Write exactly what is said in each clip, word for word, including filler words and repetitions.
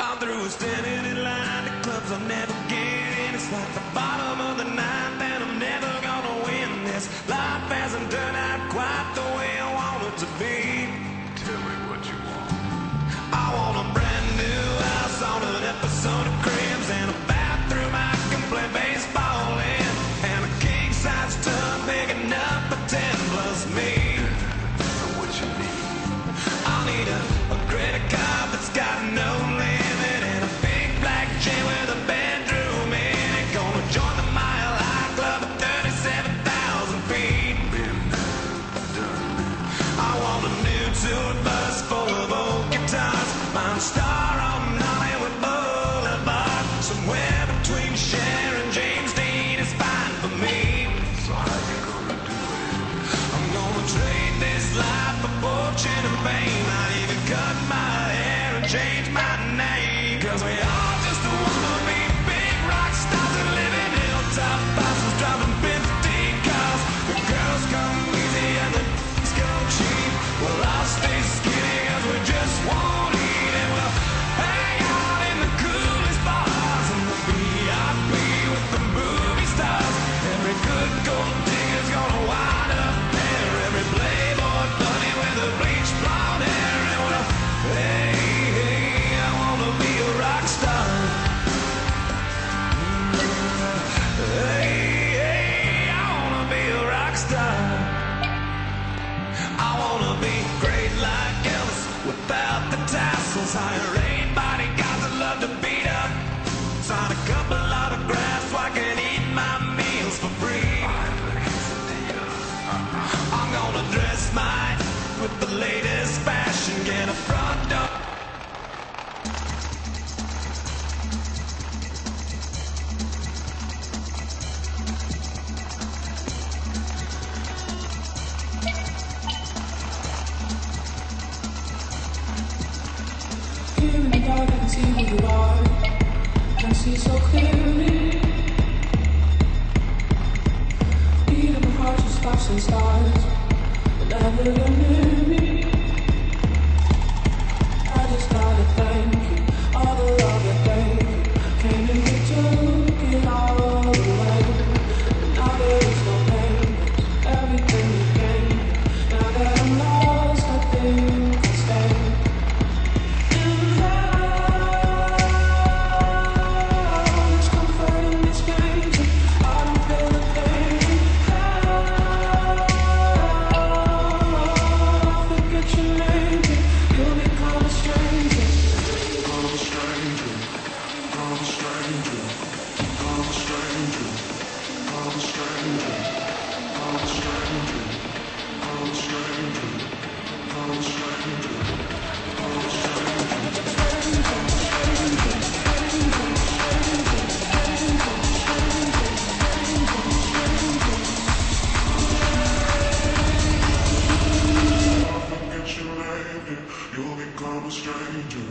gone through standing in line to clubs I'll never get in. It's like the bottom of the ninth and I'm never gonna win this. Life hasn't turned out quite the way I want it to be. Tell me what you want. I want a brand new house on an episode of Cribs and a bathroom I can play baseball in, and a king-size tub big enough for ten plus me. What you need? I'll need a, a credit card that's got no limit and a big black chain with a bedroom in it. Gonna join the Mile High Club at thirty-seven thousand feet. Been done. I want a new tour bus full of old guitars. Mine star on Hollywood Boulevard. Somewhere between Cher and James Dean is fine for me. So how you gonna do it? I'm gonna trade this life for fortune and fame. I'd even cut my hair and change my name. Cause we all just wanna be big rock stars and live in hilltop houses driving fifty cars. The girls come easy and the d***s go cheap. Well, I'll stay skinny cause we just won't eat. And we'll hang out in the coolest bars and the V I P with the movie stars. Every good gold digger's gonna wind up there. Every playboy bunny with a bleached blonde hair. And well, hey, hey, I wanna be a rock star. Hey, hey, I wanna be a rock star. I wanna be great like Elvis without the tassels. Hire eight bodyguards that love to beat up. Sign a couple autographs so I can eat my meals for free. I'm gonna dress mine with the latest fashion. Get a front door. Here in the dark, I can see who you are. I can see so clearly. Beat of my heart just stops and stars. Whenever you're near me, I just gotta thank you. All the love I gave you came and you took it all away. And now there is no pain. Everything you gave me. Now that I'm lost, I think I'll stay. There's comfort in this game. I don't feel a thing. Forget your name. You'll become a stranger. Become a stranger. Become a stranger. Become a stranger. Become a stranger. Become a stranger. Become a stranger. Become a stranger. Become a stranger. Forget your name, you'll become a stranger.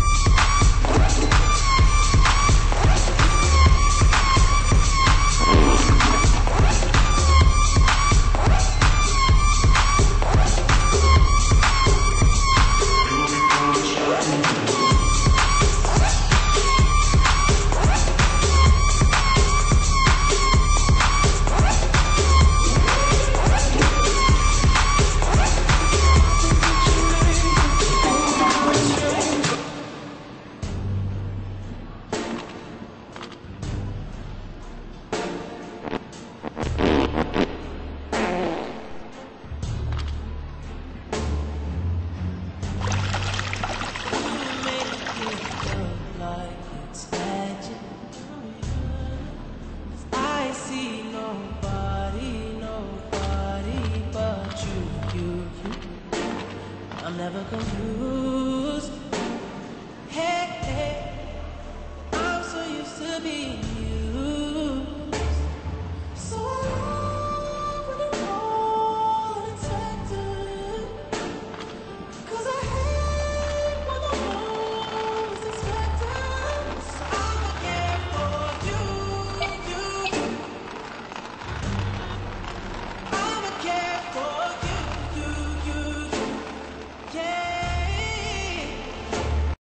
You'll become a stranger. I'm never confused. Hey, hey, I'm so used to being